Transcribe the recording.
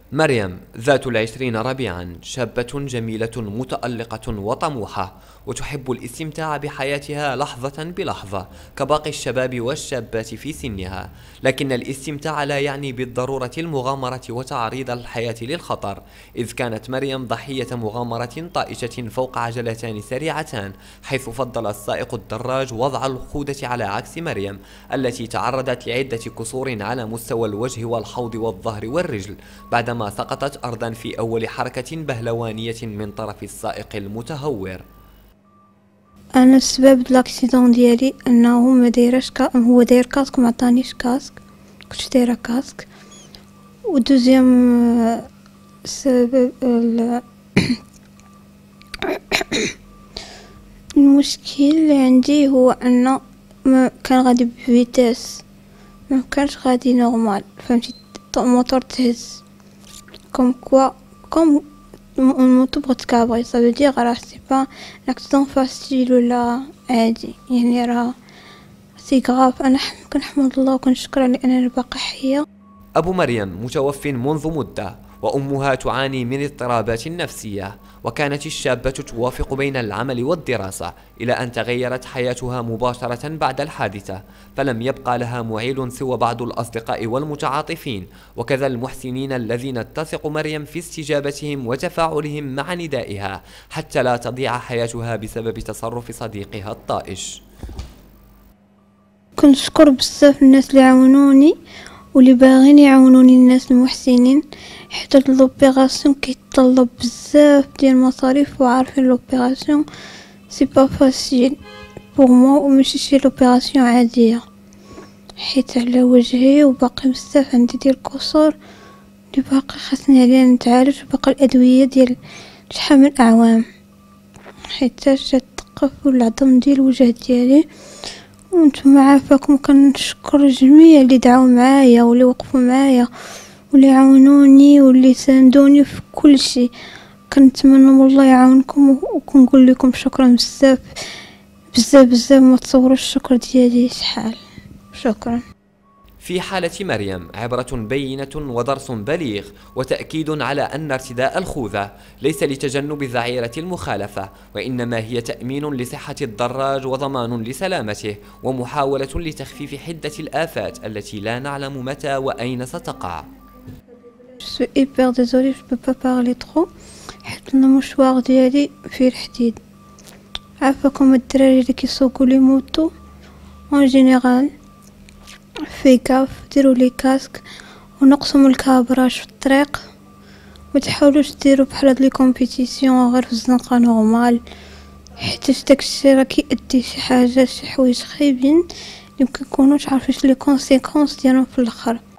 مريم ذات 20 ربيعا شابة جميلة متألقة وطموحة، وتحب الاستمتاع بحياتها لحظة بلحظة كباقي الشباب والشابات في سنها. لكن الاستمتاع لا يعني بالضرورة المغامرة وتعريض الحياة للخطر، إذ كانت مريم ضحية مغامرة طائشة فوق عجلتان سريعتان، حيث فضل السائق الدراج وضع الخوذة على عكس مريم التي تعرضت لعدة كسور على مستوى الوجه والحوض والظهر والرجل، بعدما سقطت أرضا في أول حركة بهلوانية من طرف السائق المتهور. انا السبب د لاكسيدون ديالي انه ما دايرش هو داير كاسك وما عطانيش كاسك، كنت دايره كاسك. ودوزيام سبب المشكل اللي عندي هو ان ما كان غادي بفيتاس، ما كانش غادي نورمال، فهمتي؟ الموتور تهز كوم كوا كوم الموتو بغات تكابري، صافي دير راه سي با لاكسيدون فاسيل ولا عادي، يعني راه سي غراف. انا كنحمد الله وكنشكر على انني باقا حيه. أبو مريم متوف منذ مدة، وأمها تعاني من اضطرابات نفسية، وكانت الشابة توافق بين العمل والدراسة إلى أن تغيرت حياتها مباشرة بعد الحادثة، فلم يبقى لها معيل سوى بعض الأصدقاء والمتعاطفين وكذا المحسنين الذين تثق مريم في استجابتهم وتفاعلهم مع ندائها حتى لا تضيع حياتها بسبب تصرف صديقها الطائش. كنشكر بزاف الناس اللي عاونوني واللي باغيين يعاونوني، الناس المحسنين، حتى لوبيراسيون كيتطلب بزاف ديال المصاريف، وعارفين لوبيراسيون سي با فاسيل بور موا، وماشي شي لوبيراسيون عاديه، حيت على وجهي وباقي بزاف عندي ديال الكسور اللي باقي خاصني عليها نتعالج، وباقي الادويه ديال شحال من اعوام حيت جات تقف العظم ديال الوجه ديالي. وانتم عافاكم، كنشكر جميع اللي دعاو معايا واللي وقفوا معايا واللي عاونوني واللي ساندوني في كل شيء. كنتمنى من الله يعاونكم، وكنقول لكم شكرا بزاف بزاف بزاف، ما تصوروا الشكر ديالي شحال. شكرا. في حالة مريم عبرة بينة ودرس بليغ وتأكيد على أن ارتداء الخوذة ليس لتجنب ذعيرة المخالفة، وإنما هي تأمين لصحة الدراج وضمان لسلامته ومحاولة لتخفيف حدة الآفات التي لا نعلم متى وأين ستقع. Je suis hyper désolée, je peux pas parler trop حيت المشوار ديالي فيه الحديد. عافاكم الدراري اللي كيسوقوا لي موتو اون جينيرال، في كاف ديروا لي كاسك ونقصوا من الكابراج في الطريق، وتحاولوش ديروا بحال هاد لي كومبيتيسيون غير في الزنقه نورمال، حيت داكشي راه كيأدي شي حاجه شي حوايج خايبين اللي مكنكونوش عارفين لي كونسيكونس ديالهم في الاخر.